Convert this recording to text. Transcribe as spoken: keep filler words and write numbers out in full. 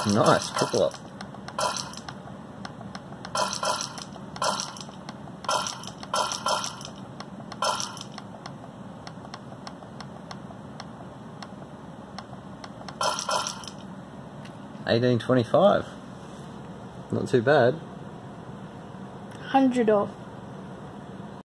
Nice, triple up. eighteen twenty-five. Not too bad. one hundred off.